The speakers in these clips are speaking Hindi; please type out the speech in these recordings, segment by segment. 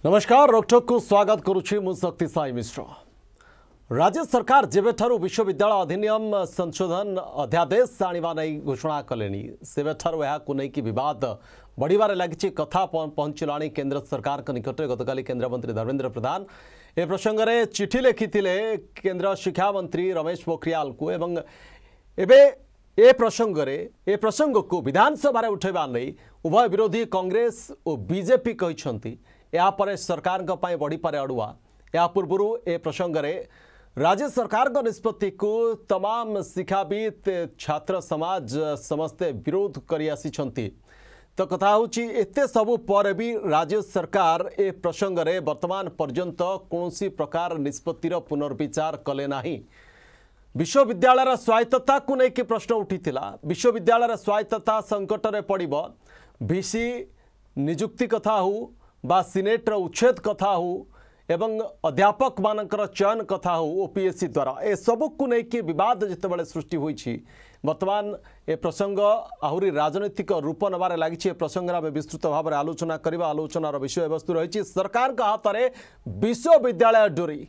नमस्कार रोकठोक को स्वागत करुछि मु शक्ति साई मिश्र। राज्य सरकार जेबेठारु विश्वविद्यालय अधिनियम संशोधन अध्यादेश आनिबा नै घोषणा कलेनी सेबेठारु एहाकु नै कि विवाद बढ़िबारे लागिछि कथा पहुंचलाणी केंद्र सरकार निकट। गतकाली केंद्र मंत्री धर्मेंद्र प्रधान ए प्रसंग में चिठी लिखिथिले केंद्र शिक्षा मंत्री रमेश पोखरियाल को एवं एबे ए प्रसंग को विधानसभा उठेबा नै उभय विरोधी कांग्रेस और बीजेपी कहिसंती यापर सरकार बढ़ी पारे अड़ुआ। या पूर्व ए प्रसंग में राज्य सरकार निष्पत्ति को तमाम शिक्षाविद छात्र समाज समस्ते विरोध करी आसी। तो कथा होची एते सबु पर भी राज्य सरकार ए प्रसंग में वर्तमान पर्यंत कौनसी प्रकार निष्पत्तिर पुनर्विचार कले नाही। विश्वविद्यालय स्वायत्तता को लेकिन प्रश्न उठीथिला। विश्वविद्यालय स्वायत्तता संकट में पड़िबो। वीसी नियुक्ति कथा हो बा सिनेटर उच्छेद कथा हो एवं अध्यापक मानकर चयन कथा हो ओपीएससी द्वारा ए सबू को लेकिन विवाद जितेबाला सृष्टि होईछि। वर्तमान ए प्रसंग आहुरी राजनीतिक रूप नबार लगी। प्रसंग में विस्तृत भाव में आलोचना करबा। आलोचनार विषय वस्तु रही सरकार का हाथ में विश्वविद्यालय डोरी।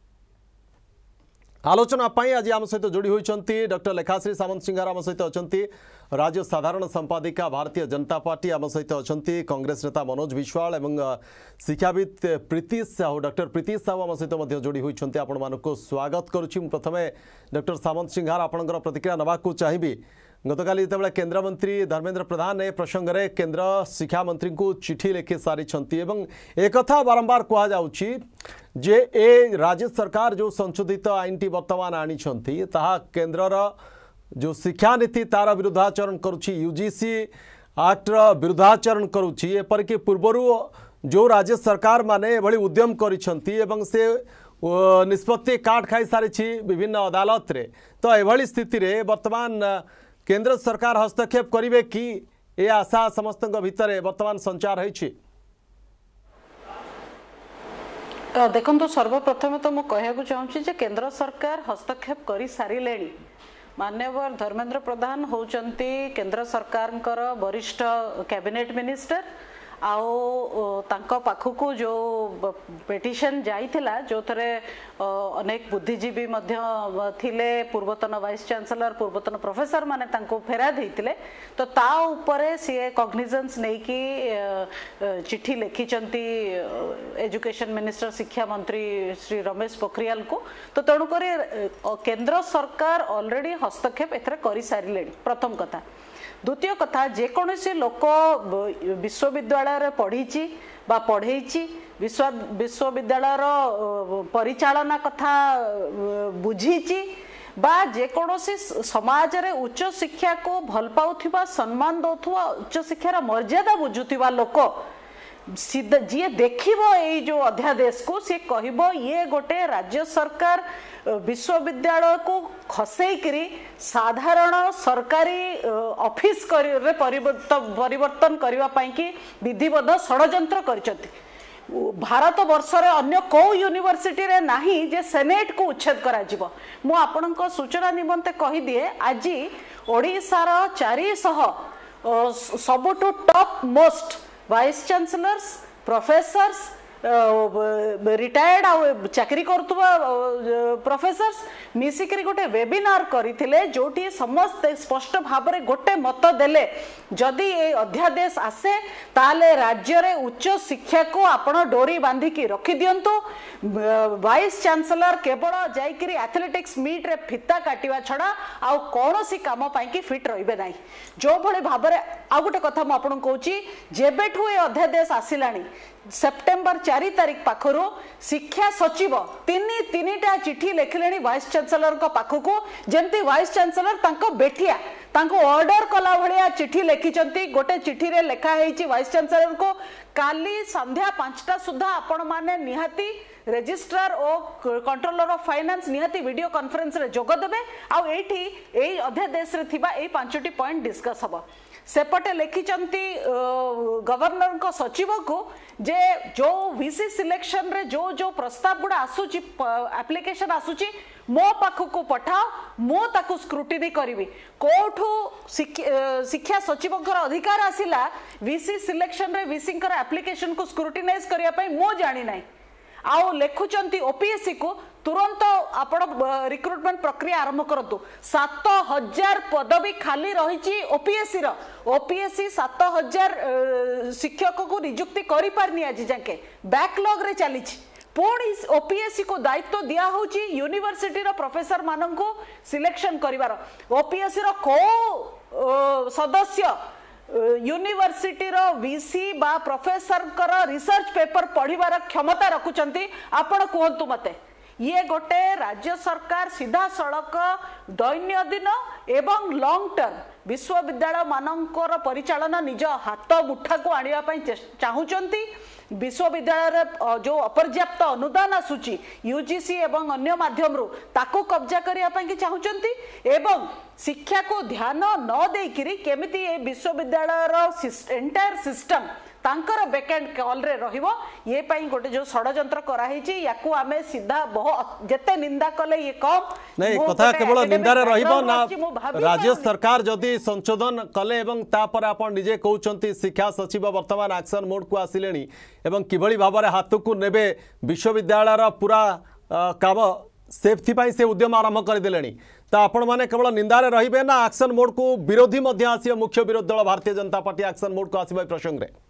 आलोचना आज आम सहित जोड़ी होती डॉक्टर लेखाश्री सामंत सिंहार आम सहित अच्छा राज्य साधारण संपादिका भारतीय जनता पार्टी आम सहित अच्छा कांग्रेस नेता मनोज विश्वाल एवं शिक्षाविद प्रीति साहू डॉक्टर प्रीति साहू आम सहित जोड़ी होती आपण मानक स्वागत करुच्ची। प्रथमे डॉक्टर सामंत सिंहार आपणकर प्रतिक्रिया नवाक चाहिए। गतकाली जितेबाला केंद्र मंत्री धर्मेंद्र प्रधान ए प्रसंग में केंद्र शिक्षा मंत्री को चिठी लिखि सारी एक कथा बारंबार कहुच्छी जे ए राज्य सरकार जो संशोधित आईनटी वर्तमान आनी केंद्रर जो शिक्षा नीति तार विरुद्धाचरण करुच्ची यूजीसी एक्टर विरुद्धाचरण करुच्ची। एपरिक पूर्वर जो राज्य सरकार माने एभली उद्यम करिसेंती एवं से निष्पत्ति काट खाई सारी विभिन्न अदालत रे। तो एभली स्थिति रे वर्तमान केंद्र सरकार हस्तक्षेप करिवे कि ए आशा समस्त भितर वर्तमान संचार होइछि। देखो सर्वप्रथम तो मुझे कहूँ चाहूँगी केंद्र सरकार हस्तक्षेप कर सारे। माननीय धर्मेंद्र प्रधान होचंती केंद्र सरकार वरिष्ठ कैबिनेट मिनिस्टर आओ तांको पाखकू जो पिटिशन जाइथिला जो थरे अनेक बुद्धिजीवी मध्य थिले पूर्वतन वाइस चांसलर पूर्वतन प्रोफेसर माने तांको फेरा देइथिले। तो ता ऊपर सी कॉग्निजेंस नहीं कि चिट्ठी लिखिचंती एजुकेशन मिनिस्टर शिक्षा मंत्री श्री रमेश पोखरियाल को। तो तेणुक केंद्र सरकार ऑलरेडी हस्तक्षेप एथरे करि सारिले प्रथम कथा। द्वितीय कथा जेकोसी लोक विश्वविद्यालय पढ़ी बा पढ़े विश्वविद्यालय परिचालना कथा बुझी बा जेकोसी समाज रे उच्च शिक्षा को भल पाउथिबा सम्मान दउथुवा उच्च शिक्षार मर्यादा बुझुथिबा लोक जी देखिबो ए जो अध्यादेश को सी कहबो ये गोटे राज्य सरकार विश्वविद्यालय को खसईकरी साधारण सरकारी ऑफिस परिवर्तन करने विधिबद्ध षड्यंत्र करिसेंती। भारत वर्ष रे अन्य को यूनिवर्सिटी रे नाही जे सेनेट को उच्छेद करा जिवो। मु आपनक सूचना निमंते कहि दिए आज ओडिशार 400 सबुठु top most vice chancellors professors retired आ चाकरी करतुवा प्रोफेसर्स मिसिकरी गोटे वेबिनार करथिले जोटी समस्त स्पष्ट भाव में गोटे मत देले जदि ए अध्यादेश आसे ताले राज्य रे उच्च शिक्षा को आपण डोरी बांधिकी रखि दियंतु। वाइस चांसलर केवल जाइकरी एथलेटिक्स मीट रे फिता काटिवा छड़ा आ कोनोसी काम पाई कि फिट रहिबे नाही। जो भले भाव में आ गोटे कथा म आपण कहूची जेबेठु ए अध्यादेश आसिलानी सेप्टेम्बर 4 तारीख पाखरु शिक्षा सचिव तीन चिठी लिखिले वाइस चांसलर को पाखकू जेमती वाइस चांसलर तांको बेटिया तांको ऑर्डर कला भलिया चिठी लिखिचंती। गोटे चिठी रे लेखा हेची वाइस चांसलर को काली संध्या 5टा सुधा आपण माने निहाती रजिस्ट्रार और कंट्रोलर ऑफ फाइनेंस निहाती वीडियो कॉन्फ्रेंस रे जोग देबे आ एठी एई अध्यादेश रे थिबा एई 5टी पॉइंट डिस्कस हबो। सेपटे लिखिचंती गवर्नर को सचिव को जे जो वीसी सिलेक्शन रे जो जो प्रस्ताव गुड़ा आसुची एप्लिकेशन आसुची मो पाखक पठाओ मो ताकू स्क्रूटिनी करी कोठू शिक्षा सचिव अधिकार आसिला वीसी सिलेक्शन रे वीसी एप्लिकेशन को स्क्रूटिनाइज करिया पई मो जानी नाही आउ लेखुचंती ओपीएससी को तुरंत आपण रिक्रुटमेंट प्रक्रिया आरंभ करतु 7000 पदवी खाली रही ओपीएससी ओपीएससी 7000 शिक्षक को नियुक्ति करि पारनी आज जाके बैकलॉग रे चली पुणी ओपीएससी को दायित्व दिया होची यूनिवर्सिटी रो प्रोफेसर मानन को सिलेक्शन करिवार ओपीएससी रो को सदस्य यूनिवर्सिटी रो वीसी बा प्रोफेसर कर रिसर्च पेपर पढ़िबार क्षमता रखुचंती आपण कहंतु मते ये गोटे राज्य सरकार सीधा सड़क दैनंदिन एवं लॉन्ग टर्म विश्वविद्यालय मानकर परिचालन निज हाथ मुठा को आनिया पई चाहुचंती विश्वविद्यालय जो अपर्याप्त अनुदान आसुची यूजीसी एवं अन्य माध्यम रो ताको कब्जा करिया पई चाहुचंती एवं शिक्षा को ध्यान न देकिरी केमिति ए विश्वविद्यालय रो एंटायर सिस्टम तांकर बैकएंड कॉल रे रहिबो ये पई गोटे जो षडयंत्र करा हेची याकू आमे सीधा बहुत जते निंदा कले ये कम नहीं कथा केवल निंदा रे रहिबो ना राज्य सरकार जदी संशोधन कले एवं तापर आपण निजे कहउचंती शिक्षा सचिव वर्तमान एक्शन मोड को आसिलेनी एवं किभली भाबरे हाथ को नेबे विश्वविद्यालय रा पूरा काम सेफ्टी पाई से उद्यम आरंभ कर देलेनी तो आपण माने केवल निंदा रे रहिबे ना एक्शन मोड को विरोधी मध्य आसी मुख्य विरोधी दल Bharatiya Janata party action mode को आसीबा प्रसंग रे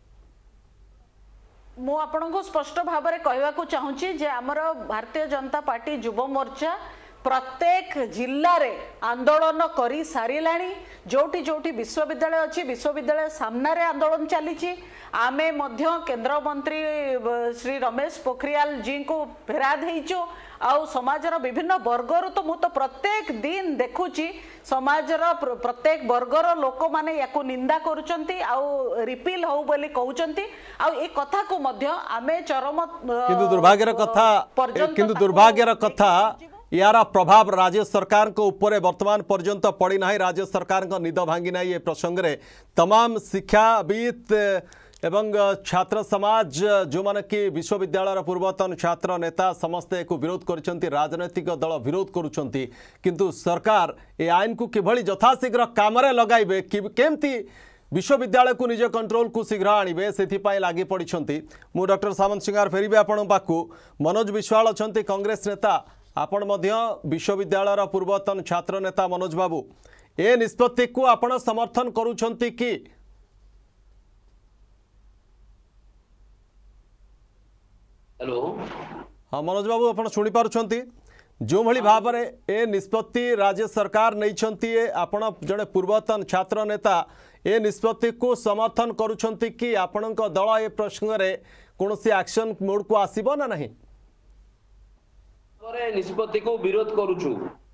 मु आपनको स्पष्ट भाव में कहवाक चाहूँगी जे आमर भारतीय जनता पार्टी युव मोर्चा प्रत्येक जिल्ला रे आंदोलन करी सारिलाणी जोटी जोटी विश्वविद्यालय अच्छी विश्वविद्यालय सामना रे आंदोलन चली आमे मध्य केंद्र मंत्री श्री रमेश पोखरियाल जी को फेरा देचु आउ समाजर विभिन्न वर्गर तो मु तो प्रत्येक दिन देखुची समाजर प्रत्येक वर्गर लोक माने याकू निंदा करूचंती आउ रिपील हो बोली कहउचंती आउ ए कथा को मध्य आमे चरम किंतु दुर्भाग्यर कथा यार प्रभाव राज्य सरकार को ऊपर वर्तमान पर्यंत पड़ी ना राज्य सरकार को निद भांगी ना ये प्रसंग रे तमाम शिक्षाविद एवं छात्र समाज जो माने कि विश्वविद्यालय पूर्वतन छात्र नेता समस्ते को विरोध करछंती राजनैतिक दल विरोध करुछंती किंतु सरकार ए आईन को किभली यथाशीघ्र कामरे लगाइबे केमती विश्वविद्यालय को निज कंट्रोल को शीघ्र आणिबे सेथिपाई लागि पड़िछंती मु डॉक्टर सामंत सिंगार फेरिबे आपण पाखु मनोज विश्वाल अछंती कांग्रेस नेता आपण मध्य विश्वविद्यालय पूर्वतन छात्र नेता मनोज बाबू ए निष्पत्ति को आपण समर्थन करुछंती कि हेलो हाँ मनोज बाबू आप शुणी पार्टी जो भली भाव में ए निष्पत्ति राज्य सरकार नहीं आपण जड़े पूर्वतन छात्र नेता ए निष्पत्ति को समर्थन करुछंती कि आपण दल ए प्रसंग रे कोनोसी एक्शन मोड को आसीबो ना नहीं निष्पत्ति को विरोध करूछु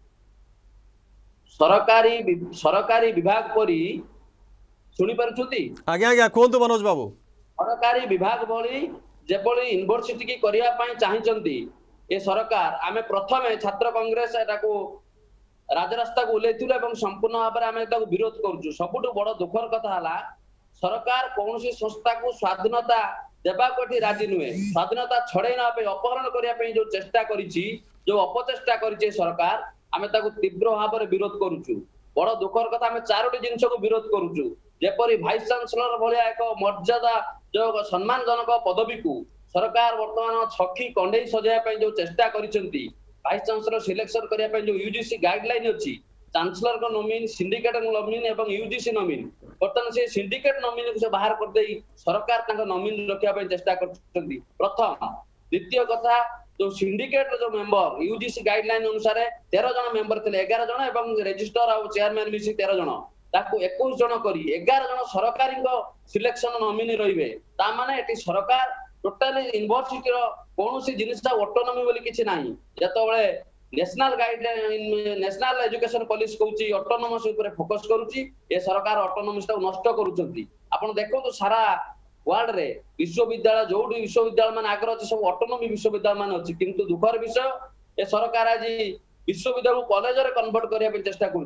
सरकारी विभाग परी शुणी पारुछंती आज्ञा आज्ञा कहतु मनोज बाबू सरकारी विभाग भली जेपली यूनिवर्सिटी की करिया पाई चाहिचंती ए सरकार आमे प्रथमे छात्र कांग्रेस एटाको राजरास्ता को उलेथिलु एवं संपूर्ण भाव में आमे ताको विरोध करूछु सबुठु बड़ दुखर कथा हला सरकार कोनोसी संस्था को स्वाधीनता देबा कोठी राजी नुहे स्वाधीनता छड़ेना पे अपहरण करिया पे जो चेष्टा करिछि जो अपचेष्टा करिछि सरकार आमे ताको तीव्र भाव में विरोध करूछु बड़ दुखर कथा आमे चारोटी जिंस को विरोध करूछु जेपरी वाइस चांसलर भलिया एक मर्यादा जो सम्मानजनक पदवी को सरकार वर्तमान छखी कंडे सजाया पे जो चेष्टा करिसेंती वाइस चांसलर सिलेक्शन करिया पे जो यूजीसी गाइडलाइन अछि चांसलर को नोमिन सिंडिकेट नोमिन एवं यूजीसी नोमिन वर्तमान से सिंडिकेट नोमिन को से बाहर कर देई सरकार तांका नोमिन रखिया पे चेष्टा करछंती प्रथम द्वितीय कथा जो सिंडिकेट जो मेंबर यूजीसी गाइडलाइन अनुसार 13 जन मेंबर थे 11 जन एवं रजिस्ट्रार और चेयरमैन मिसी 13 जन ताको 21 जन करी 11 जन सरकारी सिलेक्शन नोमिनी रहिबे ता माने एटी सरकार टोटली यूनिवर्सिटी रो कोनोसी जिनिसटा ऑटोनॉमी बोली किछि नाही जतबेले national guideline national education policy कहउची ऑटोनॉमस ऊपर फोकस करूची ए सरकार ऑटोनॉमस ता नष्ट करूचंती आपण देखो सारा वर्ल्ड रे विश्वविद्यालय जोडी विश्वविद्यालय मान आग्रह अछि सब ऑटोनॉमी विश्वविद्यालय मान अछि किंतु दुखर विषय ए सरकार आज विश्वविद्यालय को कॉलेज रे कन्वर्ट करिया पे चेष्टा करूची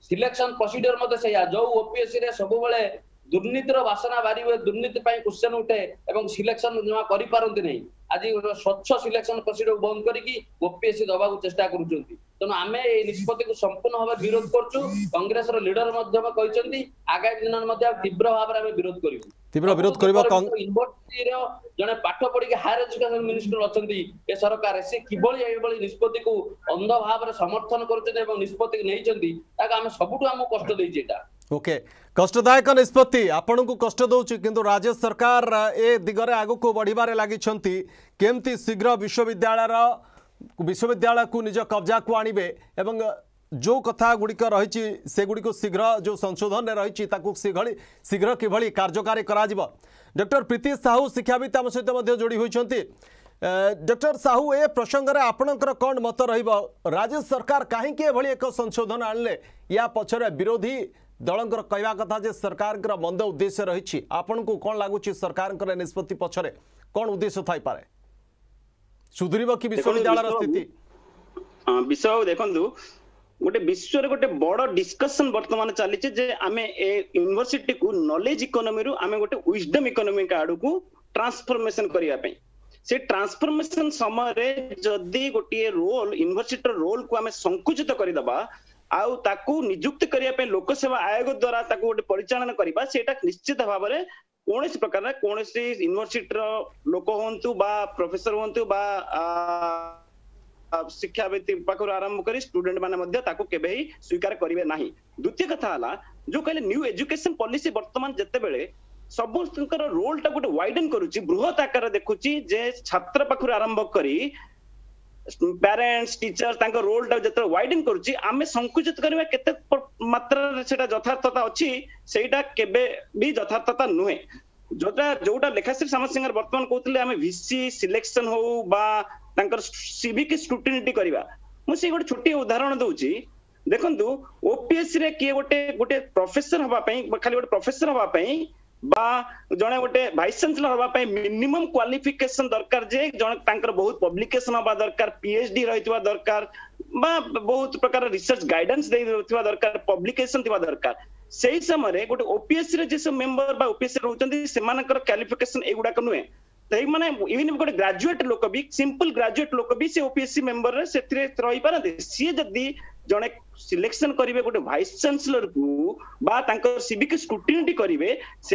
सिलेक्शन प्रोसीजर मते सैया जो ओपीएससी रे सब बेले दुर्नीतिर बासना बारी हुए दुर्नीति क्वेश्चन उठे एवं सिलेक्शन जमा करि पारंती नहीं आज स्वच्छ सिलेक्शन प्रोसीजर बंद करिकी ओपीएससी दबा चेष्टा करूछंती तेणु आम ए निष्पत्ति को संपूर्ण भाव विरोध करछु कांग्रेस रो लीडर मध्यम कहचंती आगामी दिन मध्ये तीव्र भाव रे विरोध करिवु तीव्र विरोध करिवो यूनिवर्सिटी रो जने पाठ पढ़ी के हायर एजुकेशन मिनिस्टर अछंती ए सरकार से किबळी एबळी निष्पत्ति को अंध भाव रे समर्थन करछन एवं निष्पत्ति नैचंती ताका हम सबुटु हम कष्ट देछि एटा ओके कष्टदायक निष्पत्ति आपण को कष्ट दौर किंतु राज्य सरकार ए दिगरे आगु को बढ़िबारे लागिछंती केमती शीघ्र विश्वविद्यालय को निज कब्जा को आनिबे एवं जो कथा गुड़िक रही से गुड़िक शीघ्र जो संशोधन रही शीघ्र किभली कार्यकारी करा डॉक्टर प्रीति साहू शिक्षाविद आम सहित जोड़ी होती डॉक्टर साहू ए प्रसंग में आपणकर कौन मत राज्य सरकार कहीं एक संशोधन आनले या पछरे विरोधी दलंकर कहवा कथा जे सरकार मंद उद्देश्य रही आपन को कौन लगुच सरकार निष्पत्ति पछरे कौन उद्देश्य थाई पारे सुधरीब कि विश्वविद्यालय स्थिति विषय देखंतु गोटे विश्व गोटे बड़ डिस्कशन वर्तमान चली जे आमे ए यूनिवर्सिटी को नॉलेज इकोनॉमी रु आमे गोटे विजडम इकोनॉमी का आडू को ट्रांसफॉर्मेशन करिया पे से ट्रांसफॉर्मेशन समय रे जदी गोटे रोल यूनिवर्सिटी रोल को आमे संकुचित करि दबा आउ ताकू नियुक्त करिया पे लोक सेवा आयोग द्वारा ताकू गोटे परिचालन करिबा सेटा निश्चित भाव रे कोनोसी प्रकार कोनोसी यूनिवर्सिटी रो लोक होंतु बा प्रोफेसर होंतु बा शिक्षाविद पाखर आरंभ करी स्टूडेंट माने मध्य ताको केबे ही स्वीकार करिवे नाही द्वितीय कथा हला जो कहले न्यू एजुकेशन पॉलिसी वर्तमान जते बेले सबकर रोल टा गोटे वाइडन करूची बृहत आकार देखुची जे छात्र पाखर आरंभ करी पेरेंट्स टीचर तांको रोल टा जते वाइडन करूची आमे संकुचित करबा केते मात्रा रे सेटा यथार्थता अछि सेटा केबे भी यथार्थता नुहे जोटा लेखाश्री सामसिंगर वर्तमान कहतले आमे वीसी सिलेक्शन हो बा तांकर सिविक स्क्रूटिनिटी करबा मु से गोटे छोटी उदाहरण दउची देखंतु ओपीएससी रे किए गोटे प्रोफेसर हबा पई खाली गोटे प्रोफेसर हबा पई बा जने गोटे वाइस चांसलर हबा पई मिनिमम क्वालिफिकेशन दरकार जे जने तांकर बहुत पब्लिकेशन हबा दरकार पीएचडी रहितवा दरकार बा बहुत प्रकार रिसर्च गाइडेंस देथिवा दरकार पब्लिकेशन थिवा दरकार सेही समय रे गोटे ओपीएससी रे जे सब मेंबर बा ओपीएससी रहउचंदी सेमानकर क्वालिफिकेशन एगुडा को नुहे तई माने इवन गोटे ग्रेजुएट लोक भी सिंपल ग्रेजुएट लोक भी से ओपीएससी मेंबर रे सेथिरे रहि पारते सी जदी जने सिलेक्शन करिवे गोटे वाइस चांसलर को बा तांकर सिविक स्क्रूटिनिटी करिवे से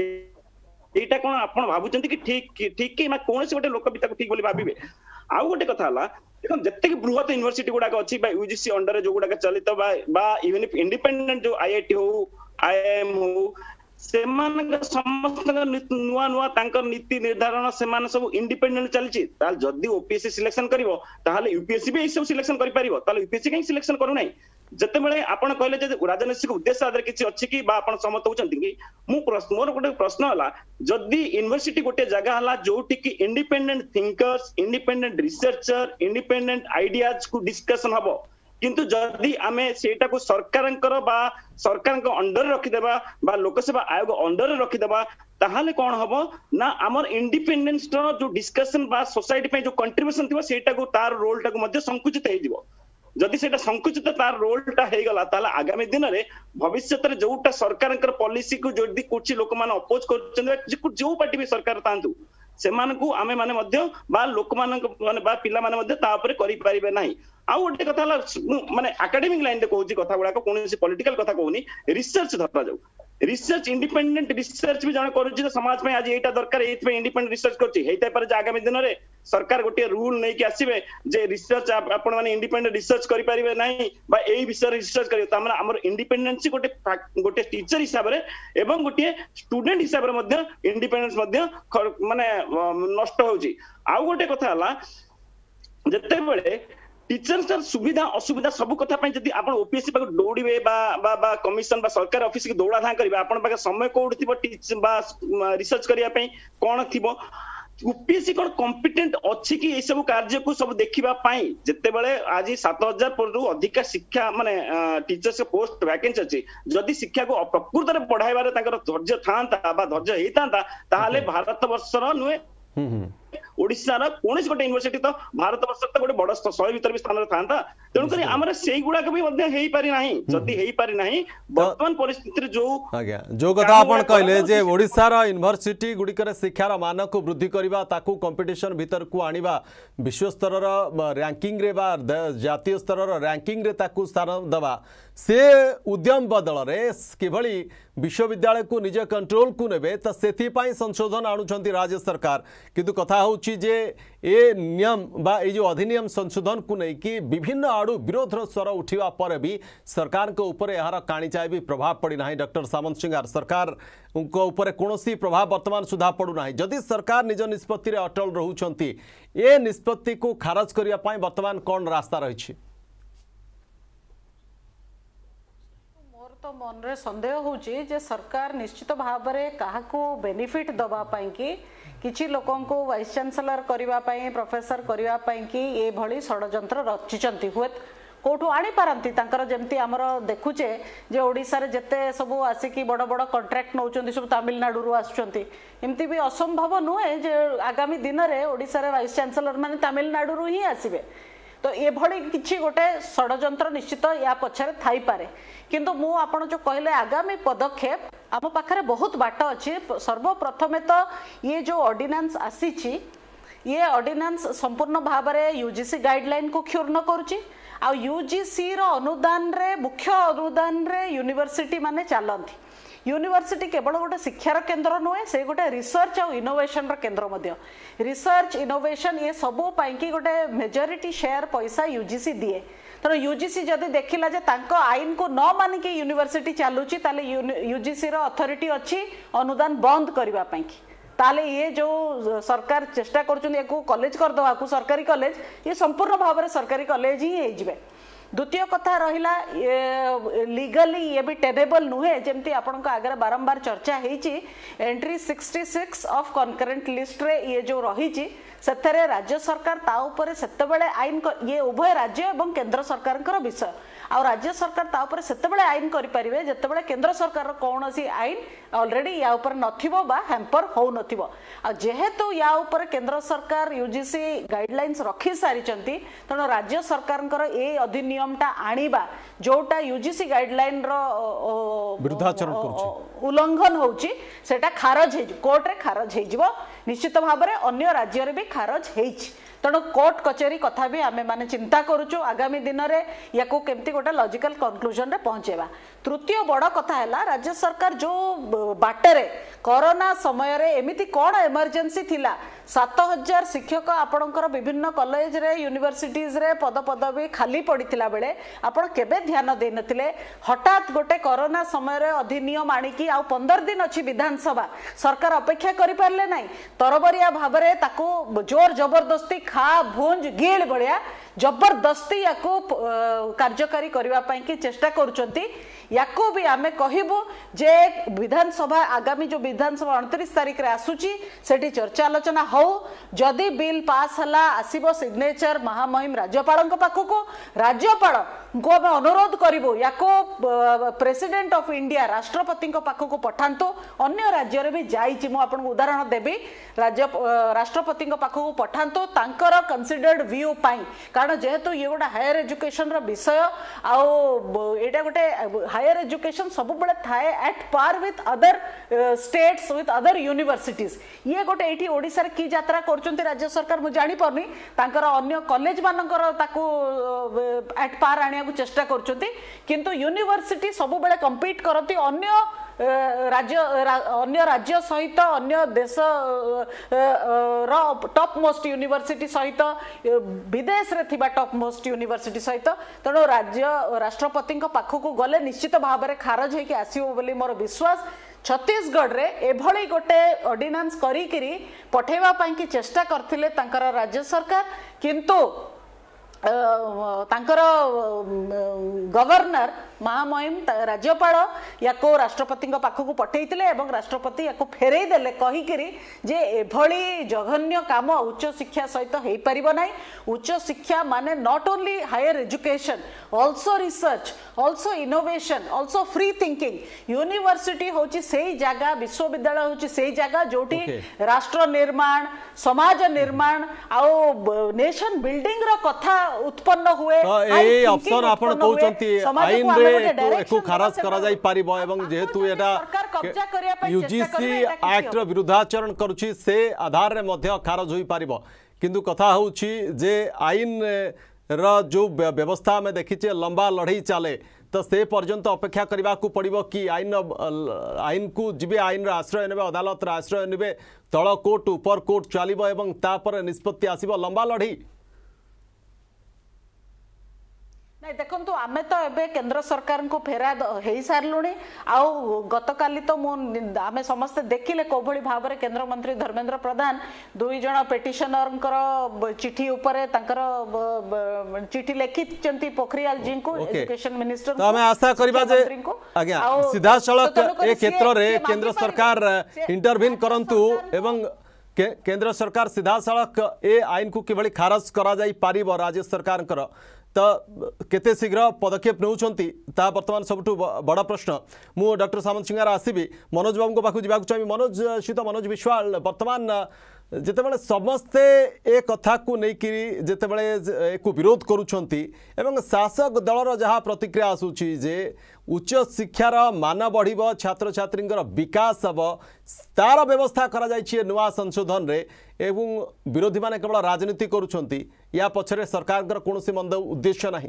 एटा कोन आपण भाबुचंती कि ठीक कि ना कोन से गोटे लोक भी ताको ठीक बोली भाबिबे आउ गोटे कथा हला देखो जत्ते कि बृहत यूनिवर्सिटी गुडा अछि बा यूजीसी अंडर जो गुडा चलित बा इवन इफ इंडिपेंडेंट जो आईआईटी हो आईएम हो सेमान समस्त नुआ नुआ तांकर नीति निर्धारण सेमान सब इंडिपेंडेंट चलछि ताल जदी ओपीएससी सिलेक्शन करिवो ताहाले यूपीएससी भी सब सिलेक्शन करि परिवो ताले यूपीएससी कहीं सिलेक्शन करू नै जते बेले आपण कहले जे राजनीतिक उद्देश्य आदर किछि अछि कि बा आपण समत होचंती कि मोर गोटे प्रश्न हला जदी यूनिवर्सिटी गोटे जगह हला जोटी कि independent thinkers independent researcher independent ideas को डिस्कशन हबो किंतु जदी आमे सेटा को सरकारंकर बा सरकार को अंडर रखि देबा बा लोकसभा आयोग अंडर रखि देबा ताहाले कोन हबो ना हमर इंडिपेंडेंस जो डिस्कशन बा सोसाइटी पे जो कंट्रीब्यूशन थिबो सेटा को तार रोल टा को मध्य संकुचित हे दिबो जदि सेटा संकुचित तार रोल टा हे गला ताला आगामी दिन रे भविष्य रे जोटा सरकारंकर पॉलिसी को जदि कुछ लोक मान अपोज करछन जो पार्टी भी सरकार तांतु सेमानकु आमे माने मध्य बा लोक मान माने बा पिला माने मध्य ता ऊपर करि परिबे नाही आ गोटे कथा माने एकेडमिक लाइन रे कहूची कथा गुडा कोनोसी पॉलिटिकल कथा कहूनी रिसर्च धरा जाऊ रिसर्च इंडिपेंडेंट रिसर्च भी जण करूची तो समाज में आज एटा दरकार एत पे इंडिपेंडेंट रिसर्च करची हेतै पर आगामी दिन रे सरकार गोटे रूल नै कि आसीबे जे रिसर्च आपण माने इंडिपेंडेंट रिसर्च करि परिबे नाही बा एई विषय रिसर्च करियो त हमरा हमर इंडिपेंडेंसी गोटे टीचर हिसाब रे एवं गोटे स्टूडेंट हिसाब रे मध्य इंडिपेंडेंस मध्य माने नष्ट होउची आ गोटे कथा हला जते बेले टीचर्स सुविधा असुविधा सब कथा पे जदी आपण ओपीएससी पाक दौड़िबे बा कमिशन बा सरकार ऑफिस के दौड़ा धा करबे आपण पाक समय कोड थिबो टीचर बा रिसर्च करिया पे कोन थिबो ओपीएससी कोन कॉम्पिटेंट अछि कि ए सब कार्य को सब देखिबा पाई जते बेले आज 7000 परु अधिक शिक्षा माने टीचर्स पोस्ट वैकेंसी अछि जदी शिक्षा को प्रकृत रे पढाइबारे ताकर धैर्य थांता बा धैर्य हेतांता ताहाले भारत वर्ष रो नुए ओडिशार कौन गोटे यूनिवर्सिटी तो भारत वर्ष तो गोटे बड़ 100 भीतर भी स्थान था तेणुक आम से गुड़ाक भी पारि ना जदि हो पारि ना वर्तमान परिस्थिति जो आज्ञा जो कथा आपण कहले जे ओडिशार यूनिवर्सिटी गुड़िकर शिक्षार मान को वृद्धि करबा ताकू कंपटीशन भीतर को आनिबा विश्व स्तर रैंकिंग रे बा जातीय स्तर रैंकिंग रे ताकू स्थान दबा से उद्यम बदल रे किभली विश्वविद्यालय को निज कंट्रोल को नेबे तो सेथिपाई संशोधन आणुछंती राज्य सरकार किंतु कथा होउची जे ए नियम बा ए जो अधिनियम संशोधन को नहीं कि विभिन्न आड़ू विरोधर स्वर उठिवा पर भी सरकार को ऊपर यार काणीचाए भी प्रभाव पड़ी ना डॉक्टर सामंत सिंगार सरकार उनको ऊपर कौनसी प्रभाव वर्तमान सुधा पड़ूना जदि सरकार निज निष्पत्ति रे अटल रहउछंती ए निष्पत्ति को खारज करिया पाई वर्तमान कौन रास्ता रही तो मन रे संदेह होची जे सरकार निश्चित भाव में क्या बेनिफिट दबा कि किछि लोकों को वाइस चांसलर करबा पई प्रोफेसर करबा पई कि ए भली षडयंत्र रचिचंती हुए कोठू आनी पारंती तांकर जेमती हमर देखुचे जे ओडिसा रे जते सब आसिकी बड़ बड़ कॉन्ट्रैक्ट नौचंती सब तमिलनाडु रु आछंती एमती भी असंभव नुहे जे आगामी दिन रे ओडिसा रे वाइस चांसलर माने तमिलनाडु रु ही आसीबे तो ये भली किछि गोटे षडयंत्र निश्चित या पछरे थाई पारे किंतु मु आपण जो कहले आगामी पदक्षेप आम पाखरे बहुत बाट अच्छी सर्वप्रथमे तो ये जो ऑर्डिनेंस आसीची ये ऑर्डिनेंस संपूर्ण भाव में यूजीसी गाइडलाइन को क्षुण्ण करुच्ची आ यूजीसी रो अनुदान रे मुख्य अनुदान रे यूनिवर्सिटी माने चलती यूनिवर्सिटी केवल गोटे शिक्षार केन्द्र नुहे से गोटे रिसर्च और इनोवेशन केन्द्र मध्य रिसर्च इनोवेशन ये सबू पाई गोटे मेजोरिटी शेयर पैसा यूजीसी दिए तेणु यूजीसी जदि देखिला जे तांको आईन को न मानिकी यूनिवर्सिटी चलुची ताले यूजीसी रो अथॉरिटी अच्छी अनुदान बंद करबा पाई ताले ये जो सरकार चेष्टा कर कॉलेज करदवा को सरकारी कॉलेज ये संपूर्ण भाव में सरकारी कॉलेज ही होइजिबे द्वितीय कथा रहिला लीगली ये भी टेनेबल नुहे जमती आपण आगे बारंबार चर्चा होईची एंट्री 66 ऑफ कॉन्करेंट लिस्ट रे ये जो रही सेथरे राज्य सरकार ता ऊपर सेतेबेले आईन ये उभय राज्य एवं केंद्र सरकार विषय आ राज्य सरकार ता ऊपर सेतेबेले आईन करि परिबे जेतेबेले केंद्र सरकार कौनसी आईन ऑलरेडी या ऊपर नथिबो बा हैम्पर हो नथिबो आ जेहेतु या ऊपर केंद्र सरकार यूजीसी गाइडलाइंस रखी सारिचंती तनो राज्य सरकारनकर ए अधिनियमटा आनिबा जोटा यूजीसी गाइडलाइन रो विरुद्धाचरण करूची उल्लंघन होउची सेटा खारज हे कोर्ट रे खारज हे जिवो निश्चित भाव में अन्य राज्य रे भी खारज हेछि तेणु कोर्ट कचेरी कथा भी आमे माने चिंता करूचु आगामी दिन रे याको केमती गोटे लॉजिकल कंक्लूजन रे पहुंचेबा तृतीय बड़ कथा है राज्य सरकार जो बाटरे कोरोना समय रे एमिति कौन इमरजेंसी थिला 7000 शिक्षक आपणकर विभिन्न कॉलेज रे यूनिवर्सिटीज रे पद पदवी खाली पड़ीथिला बेले आपण केबे ध्यान दे नथिले हठात गोटे कोरोना समय रे अधिनियम आनिकी आ 15 दिन अछि विधानसभा सरकार अपेक्षा करि पारले नाही तरबरिया भाव रे ताको जोर जबरदस्ती खा भुंज गिल बढिया जबरदस्ती याको कार्यकारी करबा पई की चेष्टा करूचंती याको भी आमे कहिबो जे विधानसभा आगामी जो विधानसभा 29 तारिख रे आसुची सेठी चर्चा आलोचना हो जदि बिल पास हला आसीबो सिग्नेचर महामहिम राज्यपाल पाखको राज्यपाल को आमे अनुरोध करिबो याको प्रेसिडेंट ऑफ इंडिया राष्ट्रपति पाखको पठांतो अन्य राज्य रे भी जाईची मु आपन उदाहरण देबी राज्य राष्ट्रपति पाखको पठांतो तांकर कंसीडर्ड व्यू पाई कारण जेहेतु ये गोटे हायर एजुकेशन रो विषय आउ एटा गोटे हायर एजुकेशन सब बड़े थाए at par with other states with other universities ये गोटे एठी ओडिसा रे की यात्रा करचंती राज्य सरकार मु जानि परनी तांकर अन्य कॉलेज मानकर ताकू एट पार आनिया को चेष्टा करचंती किंतु यूनिवर्सिटी सब बड़े कम्पीट करती अन्य राज्य सहित अन्य देश टॉप मोस्ट यूनिवर्सिटी सहित विदेश रे थिबा टॉप मोस्ट यूनिवर्सिटी सहित तेणु राज्य राष्ट्रपति पाखक गले निश्चित भाव में खारज होकर आसो बोली मोर विश्वास छत्तीसगढ़ रे एभली गोटे ऑर्डिनेंस करी पठेवा पाई की चेष्टा करथिले तांकर राज्य सरकार किंतु तांकर गवर्नर महामहिम राज्यपाल या राष्ट्रपति पाखक पठेइतिले एवं राष्ट्रपति या फेरई देले कहिकिरी जे एभली जघन्य काम उच्च शिक्षा सहित हो पारिबो नाही। उच्च शिक्षा माने not only higher education also research also innovation also free thinking. University होची सेही जगह विश्वविद्यालय होची सेही जगह जोटी राष्ट्र निर्माण समाज निर्माण आउ नेशन बिल्डिंग रो कथा उत्पन्न हुए। ए ऑप्शन आपण कहउचंती आईन रे एको खारज करा जाई पारिबो एवं जेहेतु एटा यूजीसी एक्ट रो विरुद्धाचरण करूची से आधार रे मध्य खारज होई पारिबो। किंतु कथा होची जे आईन रो जो व्यवस्था में देखिचे लंबा लड़ाई चले तो से पर्यंत अपेक्षा करने को पड़ो कि आईन को जीवे आईन आश्रय ने अदालत आश्रय ने तल कोर्ट उपर कोर्ट चलो एवं तापर निष्पत्ति आसब लंबा लड़ाई। नहीं देखो आमे तो एबे केंद्र सरकार को फेरा हो सारूँ आउ गतकाली तो आमे समस्ते देखिले कोभली भाव में केंद्र मंत्री धर्मेंद्र प्रधान दुई जन पेटिशनर चिठी उपरे चिठी लिखि पोखरियाल जी को एजुकेशन मिनिस्टर तो हमें आशा करबा जे आज्ञा सीधा सड़क ए क्षेत्र रे केंद्र सरकार इंटरवीन करंतु एवं केंद्र सरकार सीधा सड़क ए आईन को किभली खारज करा जाई पारिबो राज्य सरकार तो केते शीघ्र पदक्षेप नौछंती ता वर्तमान सबुठु बड़ा प्रश्न। मु डॉक्टर सामंत सिंगार आसीबी मनोज बाबू को पाखु जीवाक चाहिए। मनोज सहित मनोज विश्वाल वर्तमान जितेबाला समस्ते ए कथा को लेकिन जितेबाला एक विरोध करुछंती एवं शासक दलर जहाँ प्रतिक्रिया आसूची जे उच्च शिक्षार मान बढ़िबो छात्र छात्रींकर विकास हब तार व्यवस्था करा जाइछि नुआ संशोधन रे एवं विरोधी माने केवल राजनीति करुछंती या पछरे सरकार कोनोसी मंद उद्देश्य नहीं।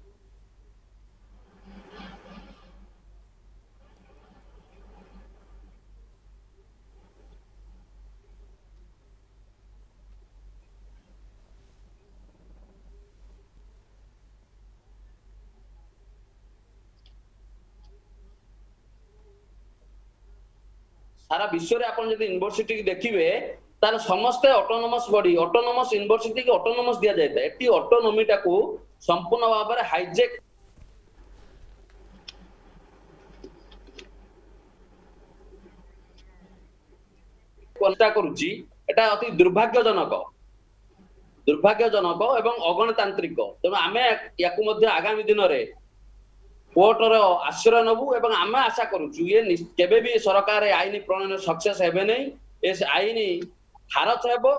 सारा विश्व में आप यूनिवर्सिटी देखिए तार समस्ते ऑटोनोमस बॉडी ऑटोनोमस यूनिवर्सिटी की ऑटोनोमस दिया जाता है। एटी ऑटोनोमी टाको संपूर्ण भाव में हाइजेक चेष्टा करुची एटा अति दुर्भाग्यजनक एवं अगणतांत्रिक। तेणु आमे याकु मध्य आगामी दिन रे कोर्टर आश्रय नबू एवं आम आशा करुचु ये केबे भी सरकार आईन प्रणयन सक्सेस हेबे नहीं ए आईन खारज हेबो।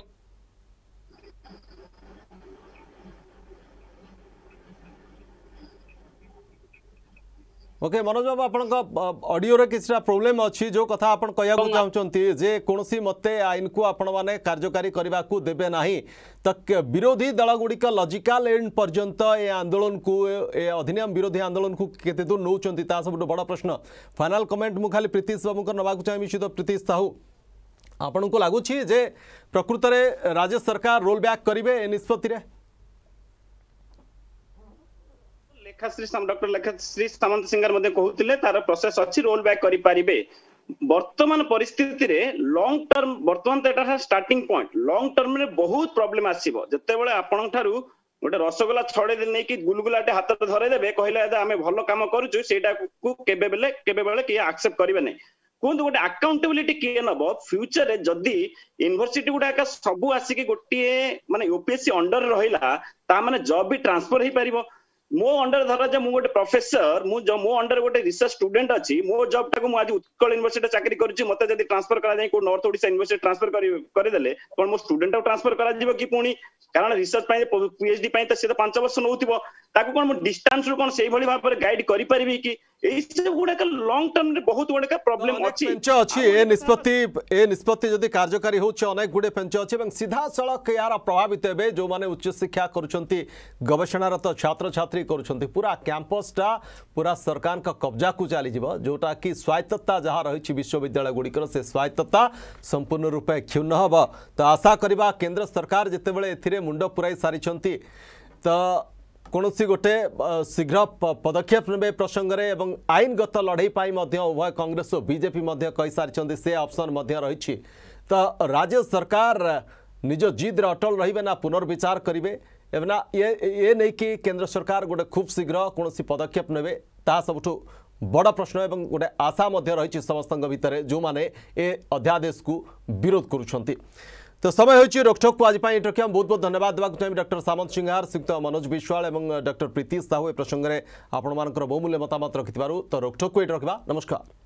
ओके मनोज बाबू आपण ऑडियो रे किछरा प्रॉब्लम अछि जो कथा आपण कहया को चाहउचंती जे कोनोसी मते आईन को आपण माने कार्यकारी करबा को देबे नाही तक विरोधी दल गुड़िक लॉजिकल एंड पर्यंत ए आंदोलन को ए अधिनियम विरोधी आंदोलन को केते दूर नौचंती ता सब बड़ा प्रश्न। फाइनल कमेंट मु खाली प्रीतिश बाबू को नबा को चाहि मिशित प्रीतिश साहू आपण को लागुछि जे प्रकृत रे राज्य सरकार रोल बैक करिवे ए निष्पत्ति रे डॉक्टर लेखाश्री सामंत सिंगार मध्ये कहउतिले तार प्रोसेस अछि रोल बैक करि पारिबे। वर्तमान परिस्थिति रे लॉन्ग टर्म वर्तमान तो एटा स्टार्टिंग पॉइंट लॉन्ग टर्म रे बहुत प्रॉब्लम आसीबो। जते बेले आपण ठारू गोटे रसगोला छड़े दिन नै कि गुलगुलाटे हाथ रे धरै देबे कहिला आमे भलो काम करूछु सेटा को केबे बेले कि एक्सेप्ट करिवे नै कोन गोटे अकाउंटेबिलिटी किए नबो फ्यूचर रे जदी यूनिवर्सिटी गुडा का सब आसी गोटे माने यूपीएससी अंडर रहिला ता माने जॉब भी ट्रांसफर हे परिबो। मो अंडर धरा जे मु गोटे प्रोफेसर मो अंडर गोटे रिसर्च स्टूडेंट अछि मो जॉब टाको मु आज उत्कल यूनिवर्सिटी चाकरी करूची मते जदी ट्रांसफर करा जाय को नॉर्थ ओडिशा यूनिवर्सिटी ट्रांसफर कर देले कोन मो स्टूडेंट ट्रांसफर करा जीवो कि पुणी कारण रिसर्च पाई पीएचडी पाई त से 5 वर्ष नउथिबो ताको कोन मो डिस्टेंस रो कोन सेही भली भाव पर गाइड करि परिबी कि एई से गुडा का लॉन्ग टर्म रे बहुत गुडा का प्रॉब्लम अछि ए निष्पत्ति जदी कार्यकारी होछ अनेक गुडे पेंच अछि एवं सीधा सड़क यार प्रभावित हेबे जो माने उच्च शिक्षा करूछंती गवेषणारत छात्र छात्री करूछंती पूरा कैंपसटा पूरा सरकार का कब्जा को चली जीवो जोटा कि स्वायत्तता जहाँ रही विश्वविद्यालय गुड़िकर से स्वायत्तता संपूर्ण रूपे क्षुण्ण हब। तो आशा करबा केंद्र सरकार जिते बड़े एथिरे मुंड पुराई सारिछंती तो कौनसी गोटे शीघ्र पदक्षेप ने प्रसंग में एवं आईनगत लड़ाई उभय कांग्रेस और बीजेपी कही सारी से ऑप्शन रही। तो राज्य सरकार निज जिद अटल रही ना पुनर्विचार करेंगे ना ये नहीं कि केंद्र सरकार गोटे खूब शीघ्र कौन पदक्षेप ने ता सबुठु बड़ प्रश्न एवं गोटे आशा रही समस्त भितर जो मैंने ए अध्यादेश को विरोध करुँच। तो समय हो रोकठोक को आज रखिए बहुत बहुत धन्यवाद देवाक चाहिए डॉक्टर सामंत सिंहार श्रीयुक्त मनोज विश्वाल और डॉक्टर प्रीति साहू ए प्रसंग में आपण बहुमूल्य मतामत रखि तो रोकठोक को रखा। नमस्कार।